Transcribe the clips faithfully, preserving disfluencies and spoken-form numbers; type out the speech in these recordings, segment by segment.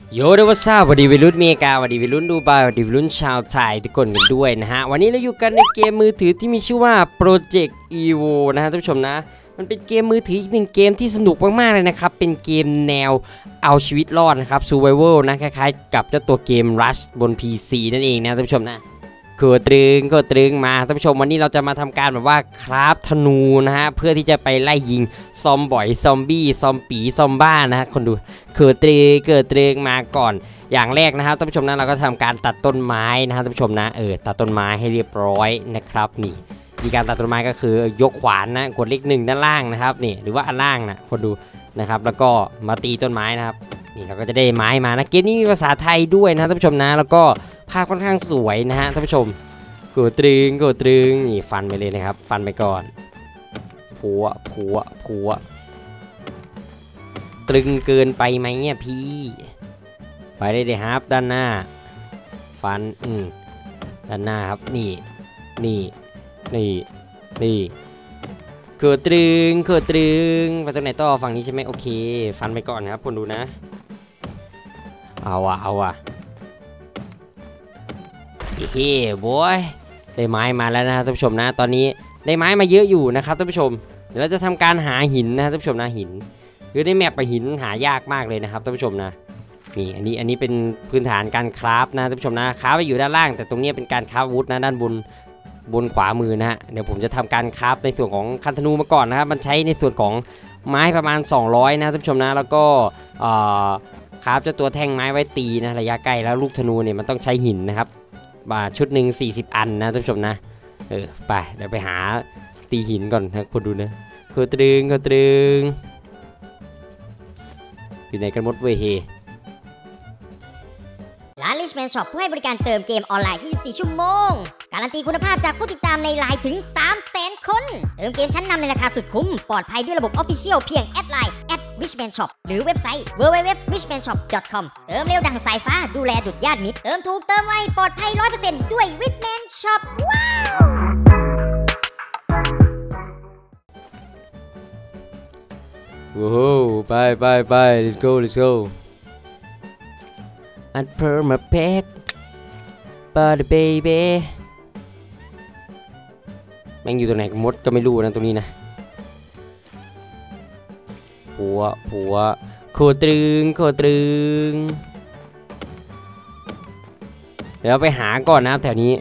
โยเดวัสซาวัสดีวัยรุ่นเมกาวัสดีวัยรุ่นดูไบวัสดีวัยรุ่นชาวไทยทุกคนกันด้วยนะฮะวันนี้เราอยู่กันในเกมมือถือที่มีชื่อว่า Project Evo นะฮะท่านผู้ชมนะมันเป็นเกมมือถืออีกหนึ่งเกมที่สนุกมากๆเลยนะครับเป็นเกมแนวเอาชีวิตรอดนะครับ Survival นะคล้ายๆกับเจ้าตัวเกม Rush บน พี ซี นั่นเองนะท่านผู้ชมนะก็ตรึงก็ตรึงมาท่านผู้ชมวันนี้เราจะมาทำการแบบว่าคราฟธนูนะฮะเพื่อที่จะไปไล่ยิงซอมบ่อยซอมบี้ซอมปีซอมบ้านะฮะคนดูเกิดตรึงเกิดตรึงมาก่อนอย่างแรกนะครับท่านผู้ชมนะเราก็ทำการตัดต้นไม้นะฮะท่านผู้ชมนะเออตัดต้นไม้ให้เรียบร้อยนะครับนี่มีการตัดต้นไม้ก็คือยกขวานนะกดเลขหนึ่งด้านล่างนะครับนี่หรือว่าอันล่างนะคนดูนะครับแล้วก็มาตีต้นไม้นะครับนี่เราก็จะได้ไม้มานะเกมนี้มีภาษาไทยด้วยนะท่านผู้ชมนะแล้วก็ภาพค่อนข้างสวยนะฮะท่านผู้ชมกดตรึงกดตรึงนี่ฟันไปเลยนะครับฟันไปก่อนผัวผัวผัวตรึงเกินไปไหมเนี่ยพี่ไปได้เลยครับด้านหน้าฟันอืมด้านหน้าครับนี่นี่นี่นี่กดตรึงกดตรึงไปตรงไหนต่อฝั่งนี้ใช่ไหมโอเคฟันไปก่อนครับคนดูนะเอาอะเอาอะเฮ้บอยได้ไม้มาแล้วนะท่านผู้ชมนะตอนนี้ได้ไม้มาเยอะอยู่นะครับท่านผู้ชมเดี๋ยวเราจะทำการหาหินนะท่านผู้ชมนะหินคือในแมปไปหินหายากมากเลยนะครับท่านผู้ชมนะนี่อันนี้อันนี้เป็นพื้นฐานการคราฟนะท่านผู้ชมนะคราฟไปอยู่ด้านล่างแต่ตรงนี้เป็นการคราฟวุธนะด้านบนบนขวามือนะฮะเดี๋ยวผมจะทำการคราฟในส่วนของคันธนูมาก่อนนะครับมันใช้ในส่วนของไม้ประมาณสองร้อยนะท่านผู้ชมนะแล้วก็คราฟจะตัวแท่งไม้ไว้ตีนะระยะใกล้แล้วลูกธนูเนี่ยมันต้องใช้หินนะครับบาทชุดหนึ่งสี่สิบอันนะท่านผู้ชมนะเออไปเดี๋ยวไปหาตีหินก่อนนะคนดูนะคือตรึงคือตรึงอยู่ไหนกันหมดเว้ยเฮร้าน Richman Shop ผู้ให้บริการเติมเกมออนไลน์ยี่สิบสี่ชั่วโมงการันตีคุณภาพจากผู้ติดตามในไลน์ถึง สามแสน คนเติมเกมชั้นนำในราคาสุดคุ้มปลอดภัยด้วยระบบ Official เพียงแอดไลน์ แอท richman shop หรือเว็บไซต์ ดับเบิลยู ดับเบิลยู ดับเบิลยู ดอท richman shop ดอท คอม เติมเร็วดังสายฟ้าดูแลดุจญาติมิตรเติมถูกเติมไวปลอดภัย ร้อยเปอร์เซ็นต์ ด้วย Richman Shop ว้าวโอ้โหไปไปไป let's go let's go อันเพอร์มาเพกบาร์เบเบ้แม่งอยู่ตรงไหนกับมดก็ไม่รู้นะตรงนี้นะผัวผัวโคตรึงโคตรึงเดี๋ยวไปหาก่อนนะแถวนี้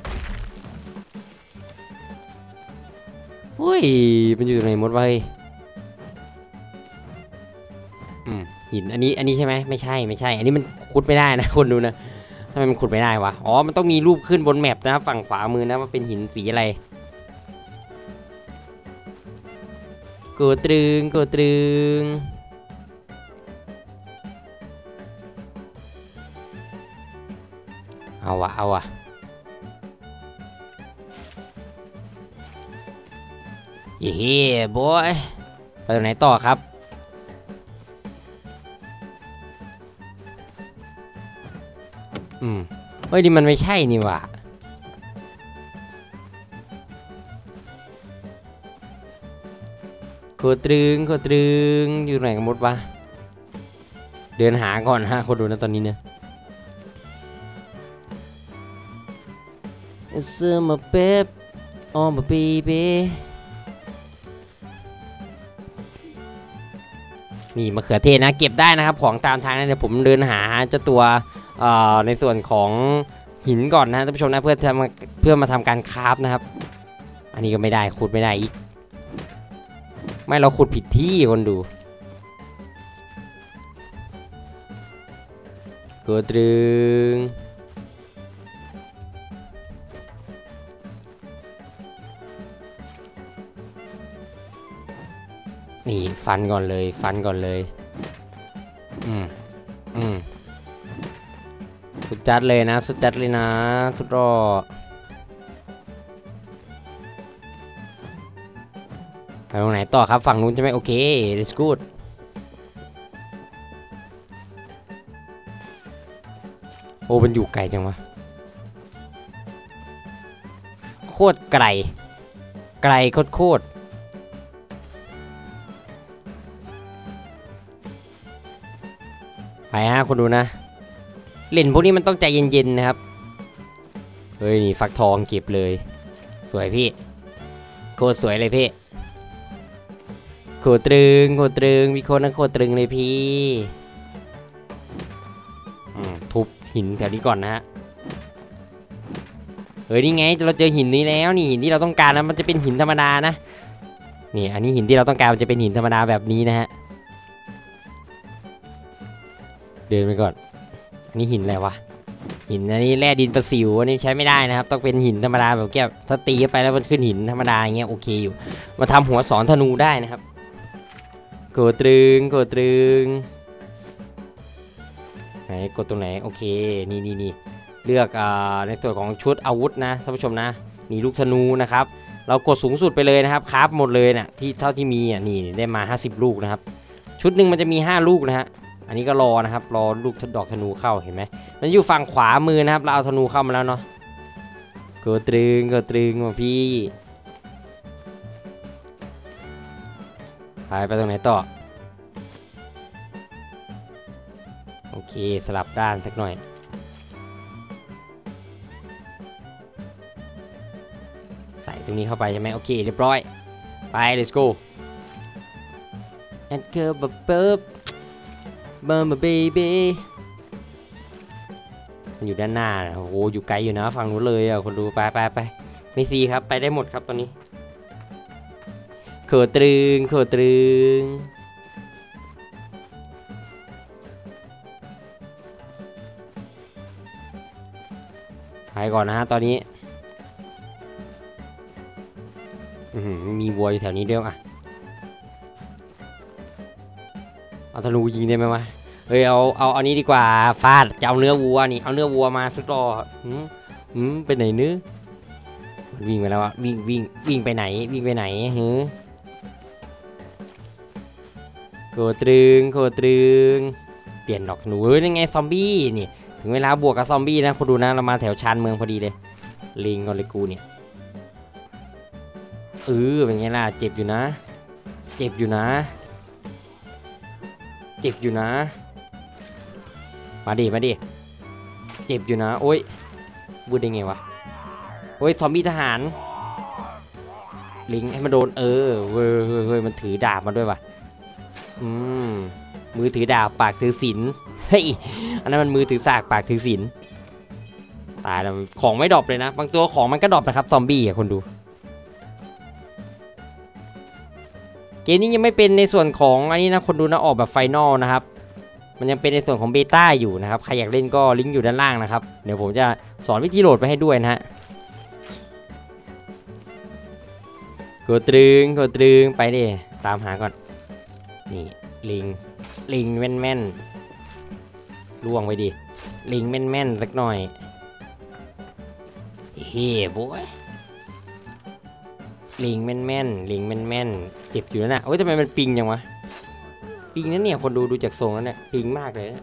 อุ้ยมันอยู่ตรงไหนมดวะเฮ้ยอืมหินอันนี้อันนี้ใช่ไหมไม่ใช่ไม่ใช่อันนี้มันขุดไม่ได้นะคนดูนะทำไมมันขุดไม่ได้วะอ๋อมันต้องมีรูปขึ้นบนแมปนะฝั่งขวามือนะว่าเป็นหินสีอะไรกูตรึงกูตรึงเอาวะเอาวะเฮ้บอยไปตรงไหนต่อครับอืมเฮ้ยนี่มันไม่ใช่นี่ว่ะโคตรึงโคตรึงอยู่ไหนกันหมดวะเดินหาก่อนฮะคนดูนะตอนนี้เนี่ยเสื้อมาเป๊บออมมาปีเบ้นี่มะเขือเทศนะเก็บได้นะครับของตามทางนะเดี๋ยวผมเดินหาเจ้าตัวในส่วนของหินก่อนนะท่านผู้ชมนะเพื่อทำเพื่อมาทำการคราฟนะครับอันนี้ก็ไม่ได้ขุดไม่ได้อีกไม่เราขุดผิดที่คนดูกดตรึงนี่ฟันก่อนเลยฟันก่อนเลยอืมอืมสุดจัดเลยนะสุดจัดเลยนะสุดรอไปตรงไหนต่อครับฝั่งนู้นใช่ไหมโอเค let's go โอ้มันอยู่ไกลจังวะโคตรไกลไกลโคตรโคตร ไปไปฮะคนดูนะเล่นพวกนี้มันต้องใจเย็นๆนะครับเฮ้ยนี่ฟักทองเก็บเลยสวยพี่โคตรสวยเลยพี่โคตรตรึงโคตรตรึงมีคนนั่งโคตรตรึงเลยพี่ทุบหินแถวนี้ก่อนนะฮะเฮ้ยนี่ไงเราเจอหินนี้แล้วนี่หินที่เราต้องการนะมันจะเป็นหินธรรมดานะนี่อันนี้หินที่เราต้องการมันจะเป็นหินธรรมดาแบบนี้นะฮะเดินไปก่อนอันนี้หินอะไรวะหินอันนี้แร่ดินประสิวอันนี้ใช้ไม่ได้นะครับต้องเป็นหินธรรมดาแบบแก้วถ้าตีไปแล้วมันขึ้นหินธรรมดาอย่างเงี้ยโอเคอยู่มาทำหัวสอนธนูได้นะครับโกตรึงโกตรึงไหนกดตรงไหนโอเคนี่นี่นี่เลือกอ่าในส่วนของชุดอาวุธนะท่านผู้ชมนะนี่ลูกธนูนะครับเรากดสูงสุดไปเลยนะครับคราฟหมดเลยนะที่เท่าที่มีอ่ะนี่ได้มาห้าสิบลูกนะครับชุดหนึ่งมันจะมีห้าลูกนะฮะอันนี้ก็รอนะครับรอลูกดอกธนูเข้าเห็นไหมมันอยู่ฝั่งขวามือนะครับเราเอาธนูเข้ามาแล้วเนาะโกตรึงโกตรึงมาพี่ไปไปตรงไหนต่อโอเคสลับด้านสักหน่อยใส่ตรงนี้เข้าไปใช่ไหมโอเคเรียบร้อยไป let's go and go b u b Mama baby มันอยู่ด้านหน้านะโอ้โหอยู่ไกลอยู่นะฝั่งนู้นเลยอ่ะคนดูไปไปไปไม่ซีครับไปได้หมดครับตอนนี้โคตรึงโคตรึงไปก่อนนะฮะตอนนี้มีวัวอยู่แถวนี้ด้วยอ่ะเอาธนูยิงได้ไหมวะเฮ้ยเอาเอาอันนี้ดีกว่าฟาดจะเอาเนื้อวัวนี่เอาเนื้อวัวมาสุดรออืมอืมไปไหนเนื้อวิ่งไปแล้วอะวิ่งวิ่งวิ่งไปไหนวิ่งไปไหนเฮ้ยโคตรึงโคตรึงเปลี่ยนดอกธนูเฮ้ยยังไงซอมบี้นี่ถึงเวลาบวกกับซอมบี้นะคุณดูนะเรามาแถวชานเมืองพอดีเลยลิงก่อนเลยกูเนี่ยเออเป็นไงล่ะเจ็บอยู่นะเจ็บอยู่นะเจ็บอยู่นะมาดิมาดิเจ็บอยู่นะโอ้ยพูดได้ไงวะโอ้ยซอมบี้ทหารลิงให้มันโดนเออเว้ยเฮ้ยมันถือดาบมาด้วยวะอืมมือถือดาบปากถือศีลเฮ้ยอันนั้นมันมือถือสากปากถือศีลตายแล้วของไม่ดรอปเลยนะบางตัวของมันก็ดรอปนะครับซอมบี้อ่ะคนดูเกมนี้ยังไม่เป็นในส่วนของอันนี้นะคนดูนะออกแบบไฟนอลนะครับมันยังเป็นในส่วนของเบต้าอยู่นะครับใครอยากเล่นก็ลิงก์อยู่ด้านล่างนะครับเดี๋ยวผมจะสอนวิธีโหลดไปให้ด้วยนะฮะกดตรึงกดตรึงไปดิตามหาก่อนนี่ลิงลิงแม่นแม่นล่วงไปดิลิงแม่นแม่นสักหน่อยเฮ้ยโว้ยลิงแม่นแม่นลิงแม่นแม่นเจ็บอยู่นะโอ้ยทำไมมันปิงจังวะปิงนั่นเนี่ยคนดูดูจากทรงแล้วเนี่ยปิงมากเลย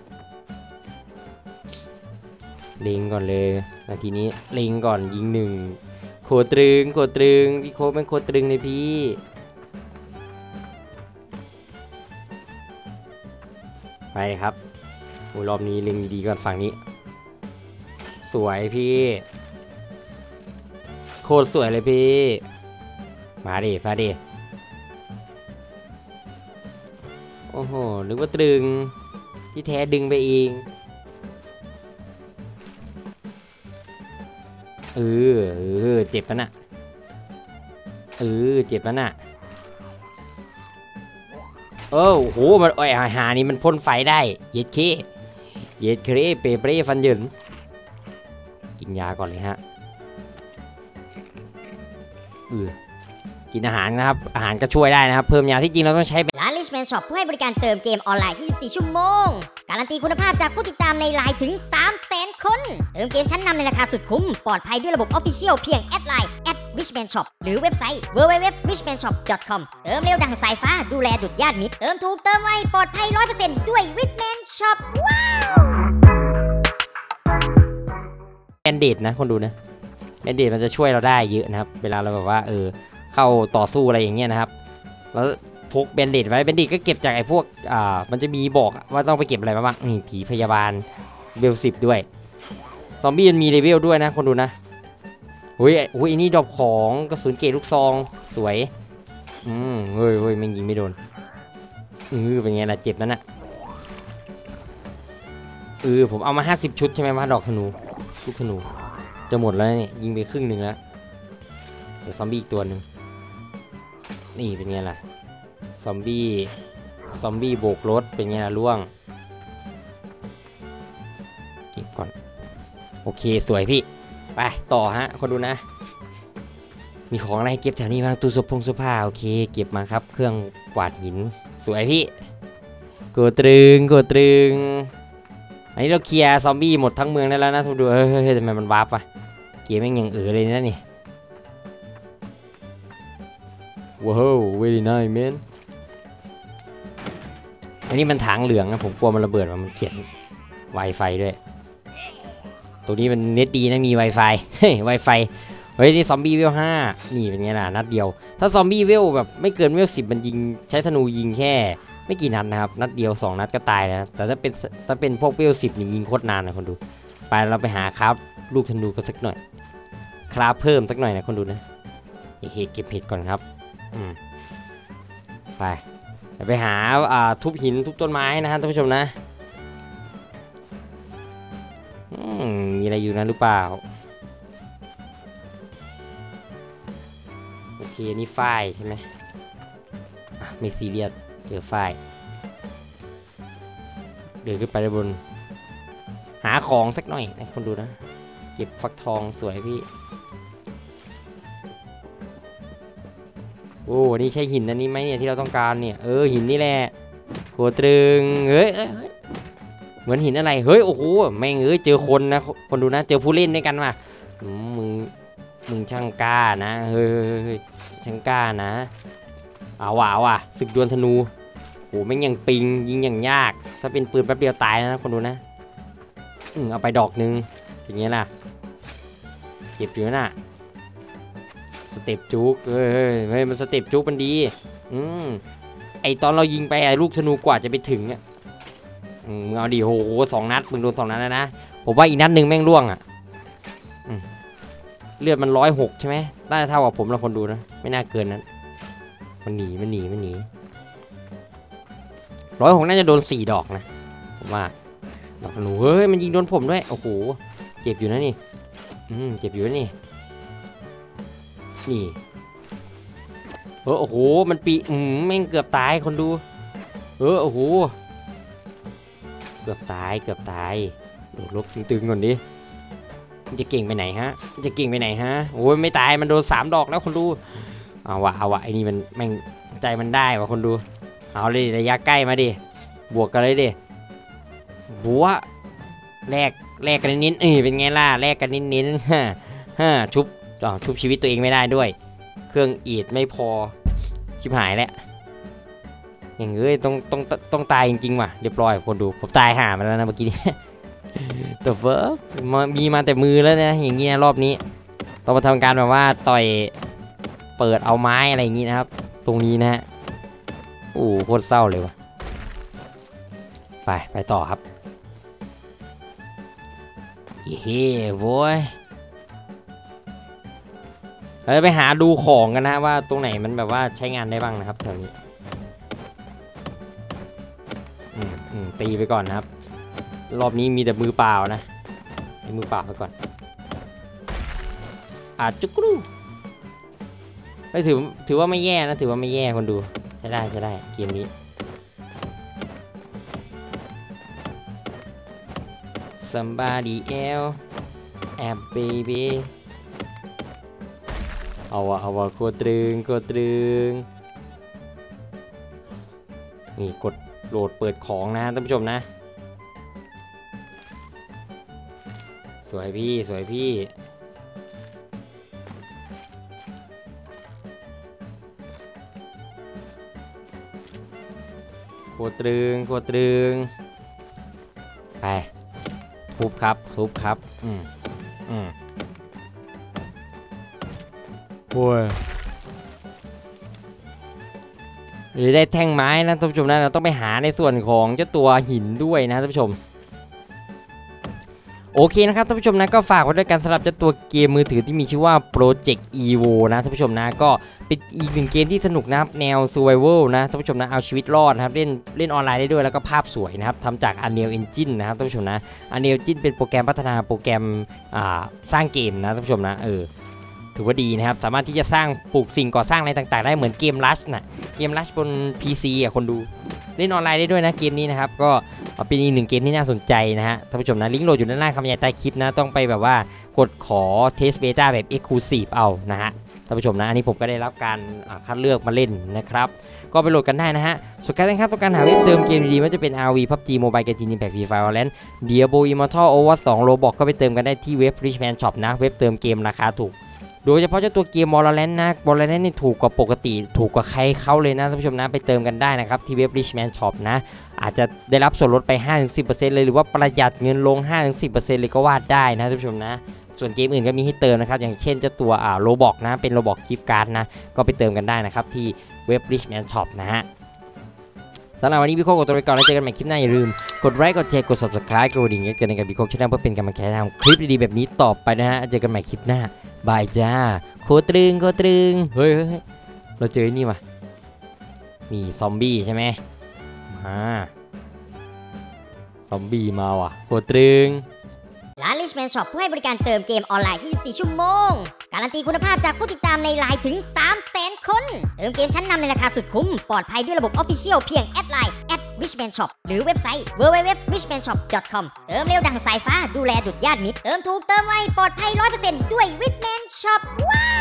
ลิงก่อนเลยนาทีนี้ลิงก่อนยิงหนึ่งโคตรึงโคตรึงพี่โคเป็นโคตรึงเลยพี่ไปครับโอ้รอบนี้ลิงดีๆก่อนฝั่งนี้สวยพี่โคตรสวยเลยพี่มาดิมาดิโอ้โหนึกว่าตรึงที่แท้ดึงไปเองเออเออเจ็บปะน่ะเออเจ็บปะน่ะโอ้โหมันไอ้หานี่มันพ่นไฟได้เย็ดเคเย็ดเคเปเปรฟันหยินกินยาก่อนเลยฮะเออกินอาหารนะครับอาหารก็ช่วยได้นะครับเพิ่มยาที่จริงเราต้องใช้ร้าน Richman Shop ผู้ให้บริการเติมเกมออนไลน์ ยี่สิบสี่ ชั่วโมงการันตีคุณภาพจากผู้ติดตามในไลน์ถึง สามแสน คนเติมเกมชั้นนำในราคาสุดคุ้มปลอดภัยด้วยระบบ Official เพียงแอดไลน์ แอท richman shop หรือเว็บไซต์ ดับเบิลยู ดับเบิลยู ดับเบิลยู ดอท richman shop ดอท คอม เติมเร็วดังสายฟ้าดูแลดุจญาติมิตรเติมถูกเติมไวปลอดภัย ร้อยเปอร์เซ็นต์ ด้วย Richman Shop ว้าวแบนเดดนะคนดูนะแบนเดดมันจะช่วยเราได้เยอะนะครับเวลาเราแบบว่าเออเข้าต่อสู้อะไรอย่างเงี้ยนะครับแล้วพกแบนเดดไว้แบนเดดก็เก็บจากไอ้พวกอ่ามันจะมีบอกว่าต้องไปเก็บอะไรมาบ้างนี่ผีพยาบาลเลเวลสิบด้วยซอมบี้มันมีเลเวลด้วยนะคนดูนะเฮ้ยโอ้ยอันนี้ดรอปของกระสุนเกรดลูกซองสวยอืมเฮ้ยเฮ้ยมันยิงไม่โดนเออเป็นไงล่ะเจ็บนั่นน่ะเออผมเอามาห้าสิบชุดใช่ไหมว่าดอกธนูลูกธนูจะหมดแล้วนี่ยิงไปครึ่งหนึ่งแล้วเดี๋ยวซอมบี้อีกตัวหนึ่งนี่เป็นไงล่ะซอมบี้ซอมบี้โบกรถเป็นไงล่ะล่วงเก็บก่อนโอเคสวยพี่ไปต่อฮะคนดูนะมีของอะไรเก็บแถวนี้บ้างตู้เสื้อผงเสื้อผ้าโอเคเก็บมาครับเครื่องกวาดหินสวยพี่โกตรึงโกตรึงอันนี้เราเคลียร์ซอมบี้หมดทั้งเมืองได้แล้วนะทุกดูเฮ้ยเฮ้ยทำไมมันวาร์ปอะเกมแม่งยังเออเลยนะนี่ว้าว very nice man อันนี้มันถังเหลืองนะผมกลัวมันระเบิดมันเขียน Wi-Fi ด้วยตัวนี้มันเน็ตดีนะมี Wi-Fi เฮ้ย Wi-Fi เฮ้ยนี่ซอมบี้เวลห้านี่เป็นไงล่ะนัดเดียวถ้าซอมบี้เวลแบบไม่เกินเวลสิบมันยิงใช้ธนูยิงแค่ไม่กี่นัดนะครับนัดเดียวสองนัดก็ตายแล้วแต่ถ้าเป็นถ้าเป็นพวกเวลสิบนี่ยิงโคตรนานนะคนดูไปเราไปหาครับลูกธนูกันสักหน่อยคราฟเพิ่มสักหน่อยนะคนดูนะโอเคเก็บเห็ดก่อนครับอืมไปไปหาอ่าทุบหินทุบต้นไม้นะฮะท่านผู้ชมนะอืมมีอะไรอยู่นะหรือเปล่าโอเคนี่ฝ้ายใช่ไหมไม่ซีเรียสเจอฝ้ายเดินขึ้นไปด้านบนหาของสักหน่อยให้คนดูนะเก็บฟักทองสวยพี่โอ้นี่ใช่หินอันนี้ไหมเนี่ยที่เราต้องการเนี่ยเออหินนี่แหละโคตรึงเฮ้ยเหมือนหินอะไรเฮ้ยโอ้โหแม่งเอ้ยเจอคนนะคนดูนะเจอผู้เล่นด้วยกันว่ะมึงมึงช่างกล้านะเฮ้ยช่างกล้านะเอาว่ะเอาว่ะศึกดวลธนูโอ้แม่งยังปิงยิงอย่างยากถ้าเป็นปืนแป๊บเดียวตายนะคนดูนะอืมเอาไปดอกนึงอย่างเงี้ยล่ะเก็บอยู่น่ะสเต็ปจุกเฮ้ยเฮ้ยมันสเต็ปจุกมันดีอืมไอตอนเรายิงไปไอลูกธนูกว่าจะไปถึงเนี่ยอืมเอาดิโหสองนัดมึงโดนสองนัดแล้วนะผมว่าอีกนัดหนึ่งแม่งร่วงอ่ะเลือดมันร้อยหกใช่ไหมได้เท่ากับผมแล้วคนดูนะไม่น่าเกินนั้นมันหนีมันหนีมันหนีร้อยหกน่าจะโดนสี่ดอกนะผมว่าดอกธนูเฮ้ยมันยิงโดนผมด้วยโอ้โหเจ็บอยู่นะนี่อืมเจ็บอยู่นะนี่นี่เออโอ้โหมันปีอืมแม่งเกือบตายคนดูเออโอ้โหเกือบตายเกือบตายโดดลบตึงๆก่อนดิมันจะเก่งไปไหนฮะมันจะเก่งไปไหนฮะโอ้ยไม่ตายมันโดนสามดอกแล้วคนดูเอาวะเอาวะไอ้นี่มันแม่งใจมันได้วะคนดูเอาเลยระยะใกล้มาดิบวกกันเลยดิบัวแลกแลกกันนิดเอ้ยเป็นไงล่ะแลกกันนิดนิดฮะฮะชุบอ๋อชุบชีวิตตัวเองไม่ได้ด้วยเครื่องอีดไม่พอชิบหายแล้วอย่างเอ้ยต้องต้องต้องตายจริงๆว่ะเรียบร้อยคนดูผมตายห่ามาแล้วนะเมื่อกี้นี้ตัวเฟิร์มมีมาแต่มือแล้วนะอย่างงี้นะรอบนี้ต้องมาทำการแบบว่าต่อยเปิดเอาไม้อะไรอย่างงี้นะครับตรงนี้นะฮะโอ้โคตรเศร้าเลยว่ะไปไปต่อครับเฮ้ยโว้ยเราจะไปหาดูของกันนะว่าตรงไหนมันแบบว่าใช้งานได้บ้างนะครับแถวนี้อืมอืมตีไปก่อนนะครับรอบนี้มีแต่มือเปล่านะมือเปล่าไปก่อนอาจจุกรูไม่ถือถือว่าไม่แย่นะถือว่าไม่แย่คนดูใช้ได้ใช้ได้เกมนี้ somebody else and baby เอาวะเอาวะโคตรึงโคตรึงนี่กดโหลดเปิดของนะท่านผู้ชมนะสวยพี่สวยพี่โคตรึงโคตรึงไปทุบครับทุบครับอืมอืมโอ้ยหรือได้แท่งไม้นะท่านผู้ชมนะเราต้องไปหาในส่วนของเจ้าตัวหินด้วยนะท่านผู้ชมโอเคนะครับท่านผู้ชมนะก็ฝากไว้ด้วยกันสำหรับเจ้าตัวเกมมือถือที่มีชื่อว่า Project Evo นะท่านผู้ชมนะก็เป็นอีกหนึ่งเกมที่สนุกนะครับแนว Survival นะท่านผู้ชมนะเอาชีวิตรอดนะครับเล่นเล่นออนไลน์ได้ด้วยแล้วก็ภาพสวยนะครับทำจาก Unreal Engine นะครับท่านผู้ชมนะ Unreal Engine เป็นโปรแกรมพัฒนาโปรแกรมอ่าสร้างเกมนะท่านผู้ชมนะเออถือว่าดีนะครับสามารถที่จะสร้างปลูกสิ่งก่อสร้างอะไรต่างๆได้เหมือนเกม Rush นะเกม Rush บน พี ซี อ่ะคนดูเล่นออนไลน์ได้ด้วยนะเกมนี้นะครับก็เป็นอีกหนึ่งเกมที่น่าสนใจนะฮะท่านผู้ชมนะลิงก์โหลดอยู่ด้านล่างคำบรรยายใต้คลิปนะต้องไปแบบว่ากดขอเทสเบต้าแบบ Exclusive เอานะฮะท่านผู้ชมนะอันนี้ผมก็ได้รับการคัดเลือกมาเล่นนะครับก็ไปโหลดกันได้นะฮะสุดท้ายนะครับต้องการหาเว็บเติมเกมดีๆว่าจะเป็น อาร์ วี พับจี Mobile Legends Impact Free Fire Valorant Diablo Immortal Overwatch สอง Roblox ก็ไปเติมกันได้ที่เว็บ Richman Shop นะเว็บเติมเกมราคาถูกโดยเฉพาะเจ้าตัวเกม Valorant นะ Valorant นี่ถูกกว่าปกติถูกกว่าใครเขาเลยนะท่านผู้ชมนะไปเติมกันได้นะครับที่เว็บ Richman Shop นะอาจจะได้รับส่วนลดไป ห้าถึงสิบเปอร์เซ็นต์ เลยหรือว่าประหยัดเงินลง ห้าถึงสิบเปอร์เซ็นต์ เลยก็ว่าได้นะท่านผู้ชมนะส่วนเกมอื่นก็มีให้เติมนะครับอย่างเช่นเจ้าตัวอ่า Roblox นะเป็น Roblox Gift Card นะก็ไปเติมกันได้นะครับที่เว็บ Richman Shop นะฮะสำหรับวันนี้พี่โคกดตัวไปก่อนแล้วเจอกันใหม่คลิปหน้าอย่าลืมกดไลค์กดแชร์กด Subscribe กดกระดิ่งแจ้งเตือนกับพี่โคกช่วยเพื่อเป็นกำลังใจทำคลิปดีๆแบบนี้ต่อไปนะฮะเจอกันใหม่คลิปหน้าบายจ้าโคตรึงโคตรึงเฮ้ยเราเจอนี่ว่ะมีซอมบี้ใช่ไหมมาซอมบี้มาว่ะโคตรึงร้าน Richman Shop ผู้ให้บริการเติมเกมออนไลน์ ยี่สิบสี่ ชั่วโมงการันตีคุณภาพจากผู้ติดตามในไลน์ถึง สามแสน คนเติมเกมชั้นนำในราคาสุดคุ้มปลอดภัยด้วยระบบ Official เพียงแอดไลน์ แอท richman shop หรือเว็บไซต์ ดับเบิลยู ดับเบิลยู ดับเบิลยู ดอท richman shop ดอท คอม เติมเร็วดังสายฟ้าดูแลดุจญาติมิตรเติมถูกเติมไวปลอดภัย ร้อยเปอร์เซ็นต์ ด้วย Richman Shop ว้าว